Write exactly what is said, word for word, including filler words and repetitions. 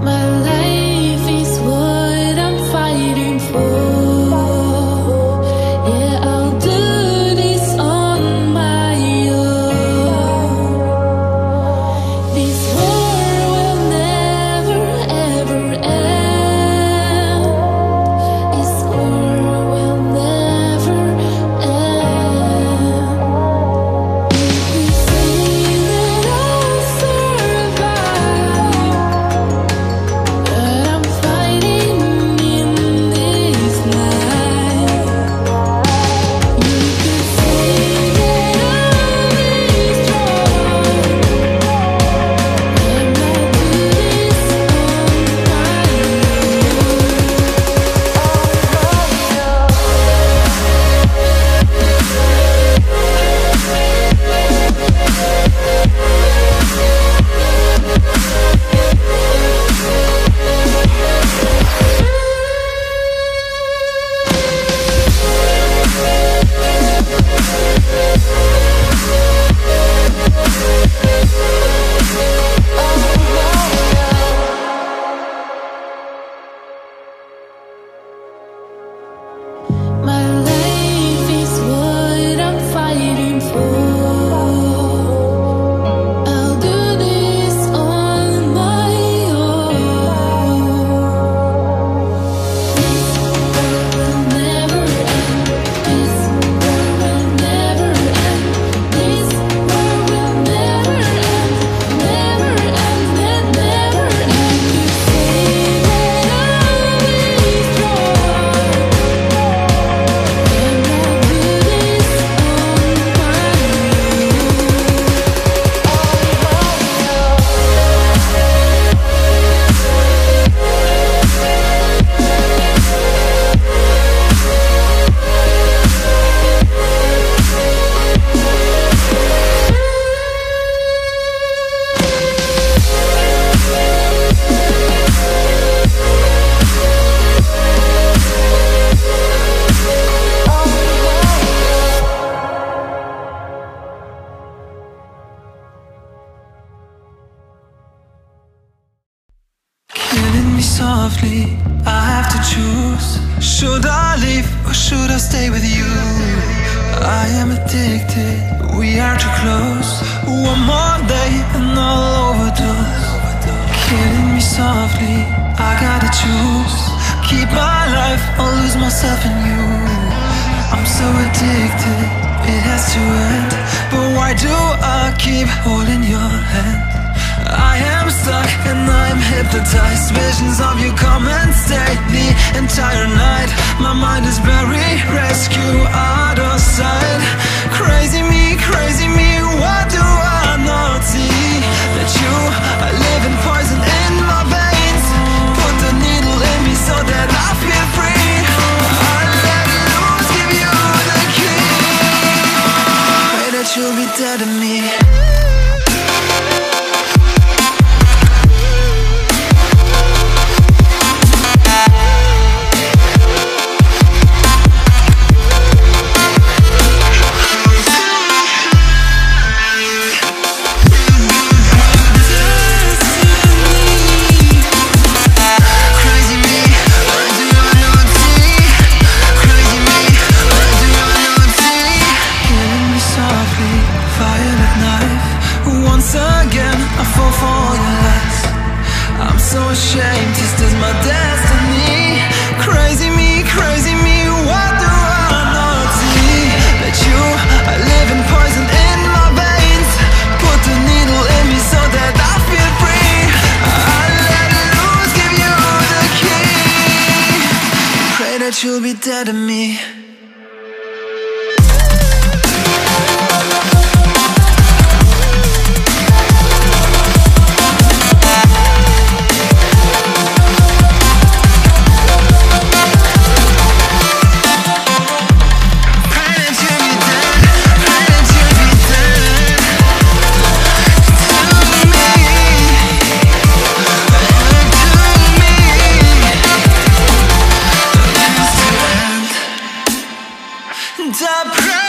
softly, I have to choose. Should I leave or should I stay with you? I am addicted, we are too close. One more day and I'll overdose. Killing me softly, I gotta choose. Keep my life or lose myself in you. I'm so addicted, it has to end. But why do I keep holding your hand? I am stuck and I'm hypnotized. Visions of you come and stay the entire night. My mind is buried, rescue out of sight. Crazy me, crazy me, what do I not see? That you are living poison in my veins. Put the needle in me so that I feel free. I let loose, give you the key. Pray that you'll be dead to me. Ashamed, this is my destiny. Crazy me, crazy me, what do I not see? That you are living poison in my veins. Put the needle in me so that I feel free. I let loose, give you the key. Pray that you'll be dead to me. The